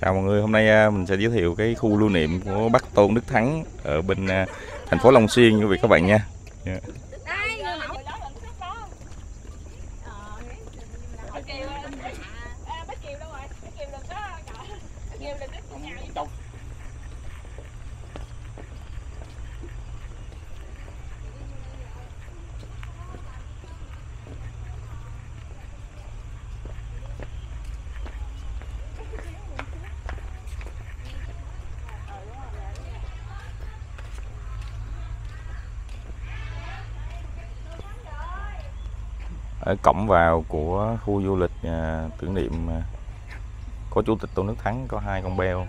Chào mọi người, hôm nay mình sẽ giới thiệu cái khu lưu niệm của Bắc Tôn Đức Thắng ở bên thành phố Long Xuyên quý vị các bạn nha. Yeah. Ở cổng vào của khu du lịch tưởng niệm có Chủ tịch Tôn Đức Thắng có hai con beo,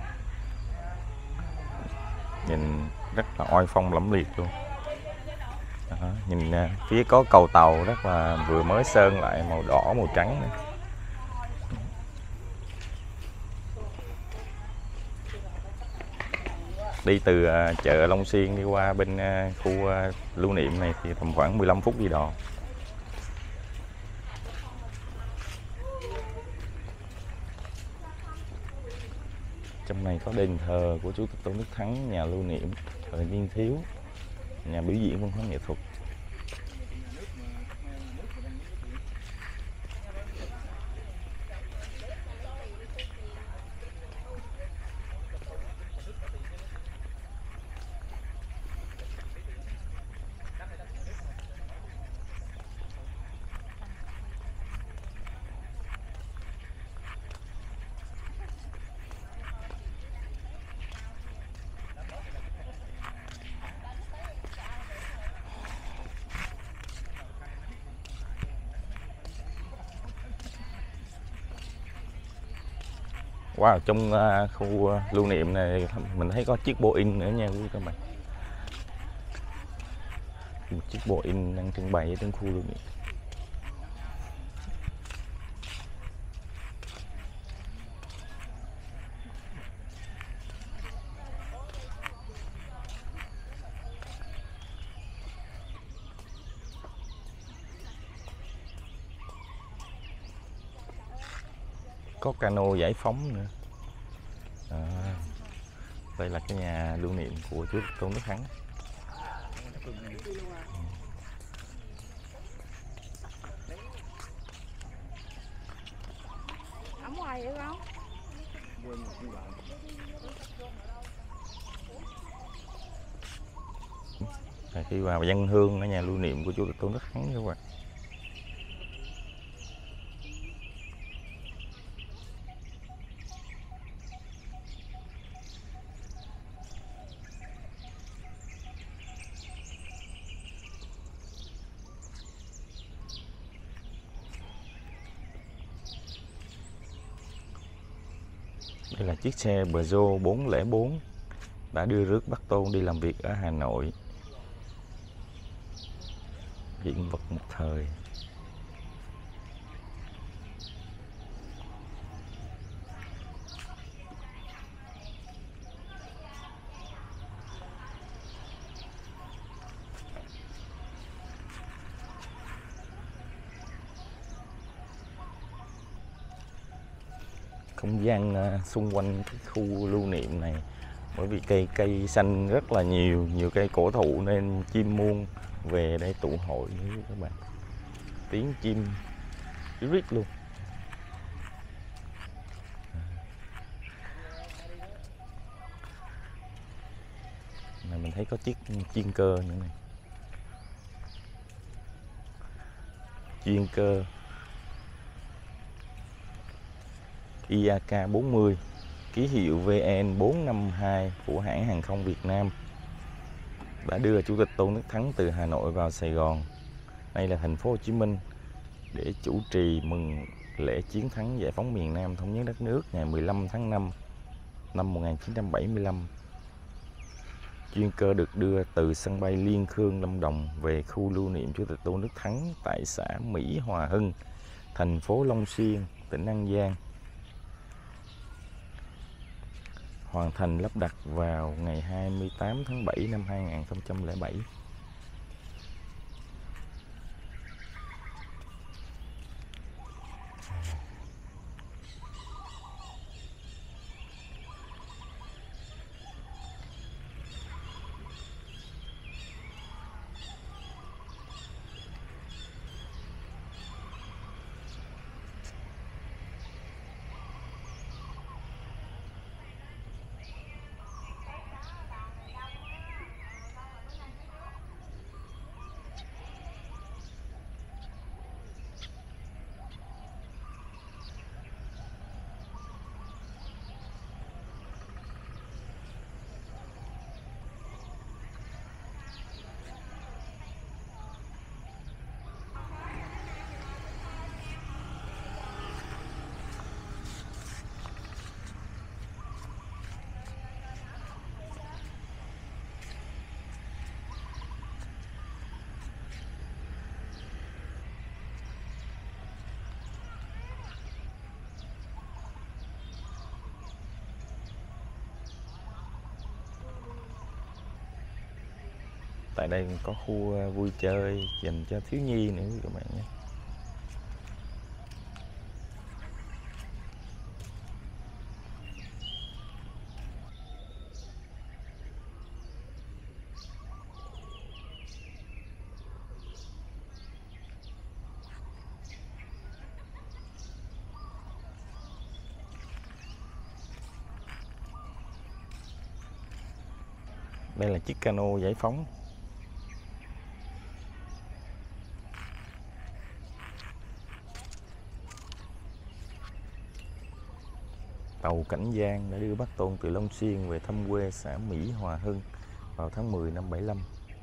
nhìn rất là oai phong lẫm liệt luôn. Đó, nhìn phía có cầu tàu rất là vừa mới sơn lại màu đỏ màu trắng này. Đi từ chợ Long Xuyên đi qua bên khu lưu niệm này thì tầm khoảng 15 phút đi đò. Trong này có đền thờ của Chủ tịch Tôn Đức Thắng, nhà lưu niệm, thời niên thiếu, nhà biểu diễn văn hóa nghệ thuật. Wow, trong khu lưu niệm này mình thấy có chiếc Boeing nữa nha quý các bạn. Một chiếc Boeing đang trưng bày ở trong khu lưu niệm. Có cano giải phóng nữa. Đây là cái nhà lưu niệm của Chủ tịch Tôn Đức Thắng. Khi vào dân hương ở nhà lưu niệm của Chủ tịch Tôn Đức Thắng các bạn. Đây là chiếc xe Peugeot 404 đã đưa rước Bác Tôn đi làm việc ở Hà Nội. Hiện vật một thời. Không gian xung quanh cái khu lưu niệm này, bởi vì cây xanh rất là nhiều cây cổ thụ nên chim muông về đây tụ hội với các bạn. Tiếng chim rít luôn. Này mình thấy có chiếc chuyên cơ nữa này. Chuyên cơ IAK40 ký hiệu VN452 của hãng hàng không Việt Nam đã đưa Chủ tịch Tôn Đức Thắng từ Hà Nội vào Sài Gòn, đây là thành phố Hồ Chí Minh, để chủ trì mừng lễ chiến thắng giải phóng miền Nam thống nhất đất nước ngày 15 tháng 5 năm 1975. Chuyên cơ được đưa từ sân bay Liên Khương, Lâm Đồng về khu lưu niệm Chủ tịch Tôn Đức Thắng tại xã Mỹ Hòa Hưng, thành phố Long Xuyên, tỉnh An Giang. Hoàn thành lắp đặt vào ngày 28 tháng 7 năm 2007. Tại đây có khu vui chơi dành cho thiếu nhi nữa các bạn nhé. Đây là chiếc cano giải phóng. Tàu Cảnh Giang đã đưa Bác Tôn từ Long Xuyên về thăm quê xã Mỹ Hòa Hưng vào tháng 10 năm 75.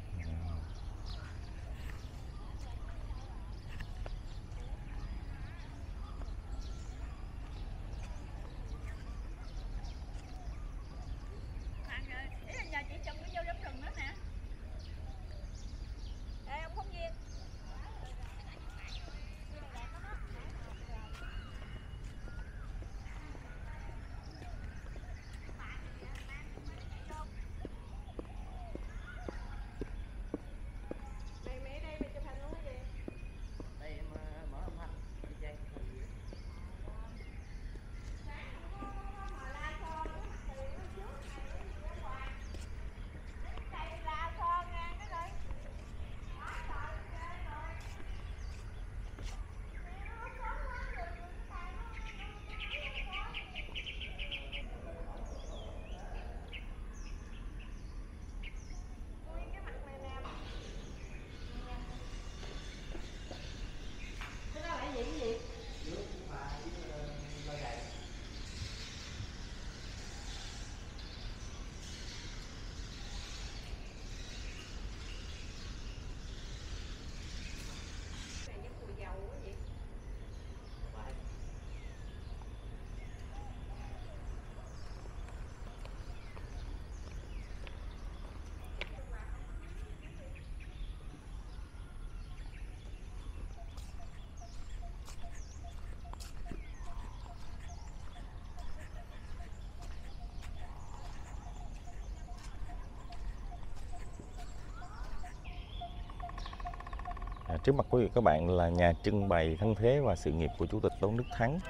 Trước mặt quý vị các bạn là nhà trưng bày thân thế và sự nghiệp của Chủ tịch Tôn Đức Thắng.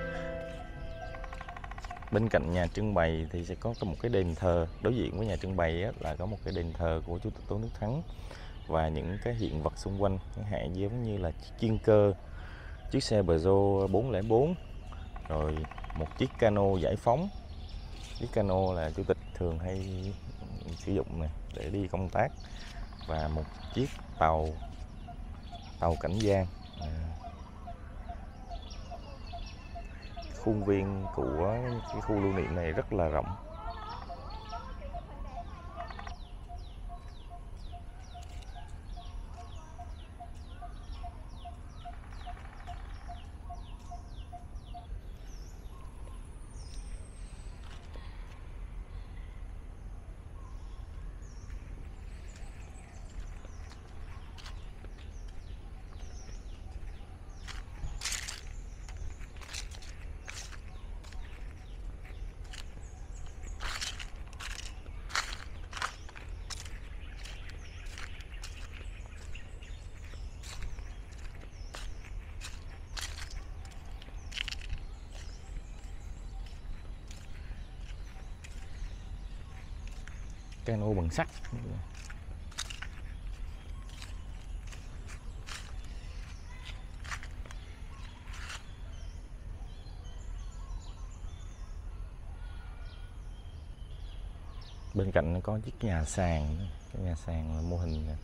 Bên cạnh nhà trưng bày thì sẽ có một cái đền thờ. Đối diện với nhà trưng bày là có một cái đền thờ của Chủ tịch Tôn Đức Thắng và những cái hiện vật xung quanh, chẳng hạn giống như là chiếc chuyên cơ, chiếc xe Peugeot 404, rồi một chiếc cano giải phóng. Chiếc cano là Chủ tịch thường hay sử dụng này để đi công tác, và một chiếc tàu Cảnh Giang. Khuôn viên của cái khu lưu niệm này rất là rộng. Cano bằng sắt. Bên cạnh nó có chiếc nhà sàn, cái nhà sàn là mô hình này.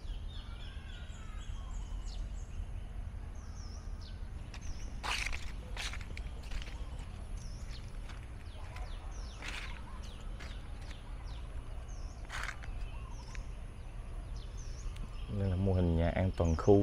Đây là mô hình nhà an toàn khu.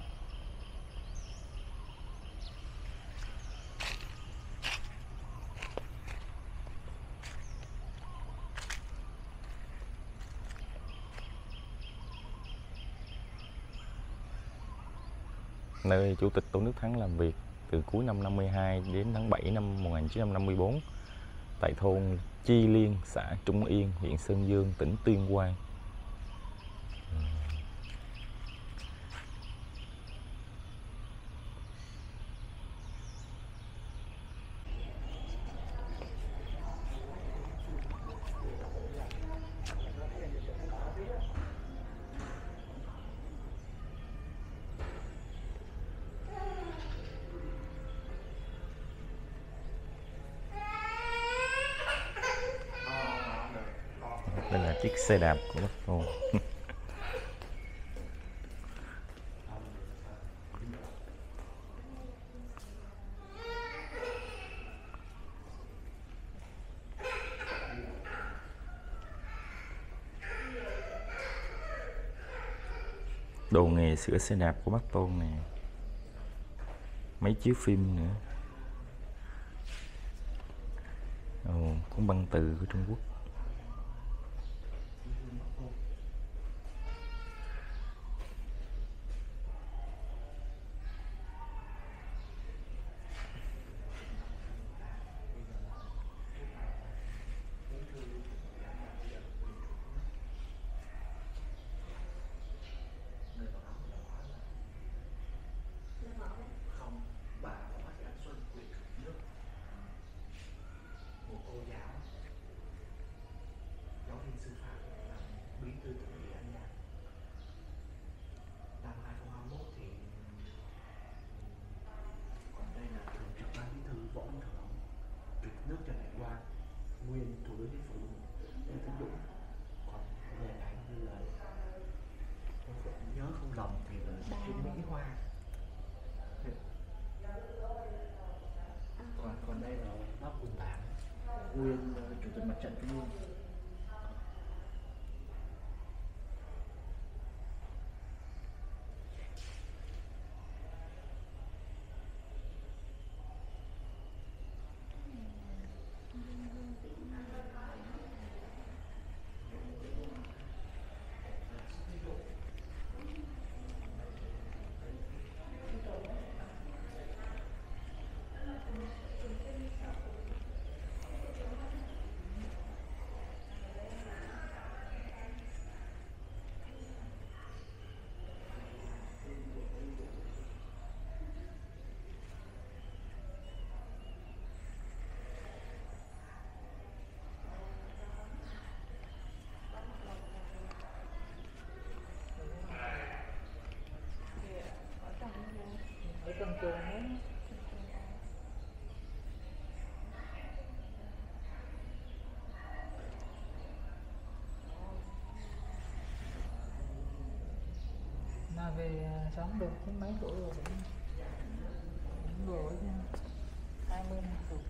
Nơi Chủ tịch Tôn Đức Thắng làm việc từ cuối năm 52 đến tháng 7 năm 1954 tại thôn Chi Liên, xã Trung Yên, huyện Sơn Dương, tỉnh Tuyên Quang. chiếc xe đạp của Bắc Tôn. Đồ nghề sửa xe đạp của Bắc Tôn nè, máy chiếu phim nữa. Cuốn băng từ của Trung Quốc. Nguyên thủ tướng chính phủ Lê Tấn Dũng. Còn về ảnh như là tôi nhớ không lầm thì là Trương Mỹ Hoa. Còn đây là bác Hùng Bản, nguyên chủ tịch mặt trận Trung ương. Mà về sống được đến mấy tuổi rồi cũng đuổi chứ 20 năm tuổi.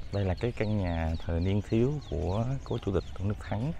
Đây là cái căn nhà thời niên thiếu của cố Chủ tịch Tôn Đức Thắng.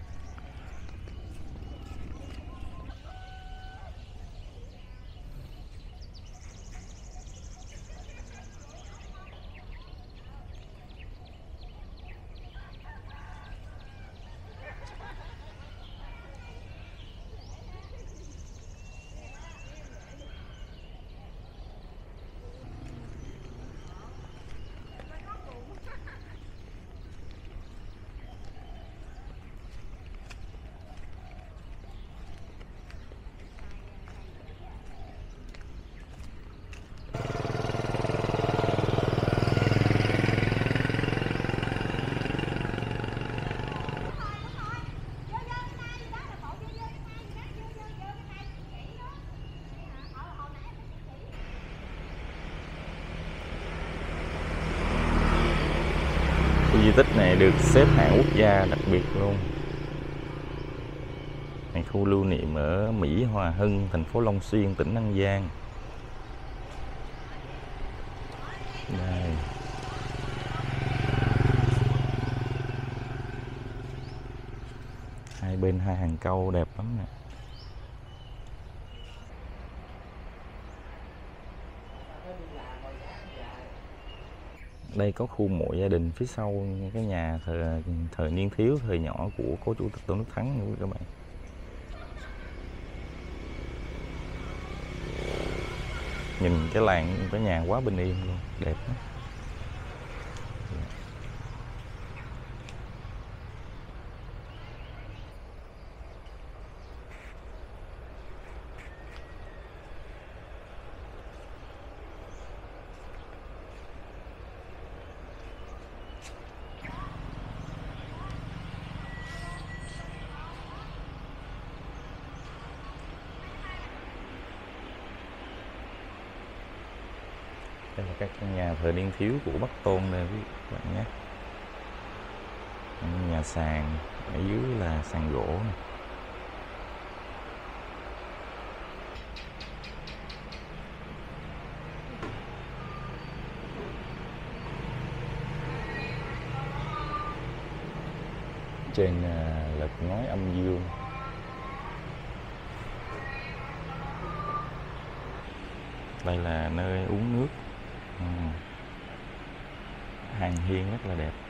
Khu di tích này được xếp hạng quốc gia đặc biệt luôn. Này khu lưu niệm ở Mỹ Hòa Hưng, thành phố Long Xuyên, tỉnh An Giang. Đây. Hai bên hai hàng cau đẹp lắm nè. Đây có khu mộ gia đình phía sau cái nhà thời niên thiếu, thời nhỏ của cố Chủ tịch Tôn Đức Thắng nữa các bạn. Nhìn cái làng, cái nhà quá bình yên luôn, đẹp lắm. Đây là các căn nhà thời niên thiếu của Bắc Tôn đây các bạn nhé. Nhà sàn, ở dưới là sàn gỗ này. Trên lợp ngói âm dương. Đây là nơi uống nước. Hàng hiên rất là đẹp.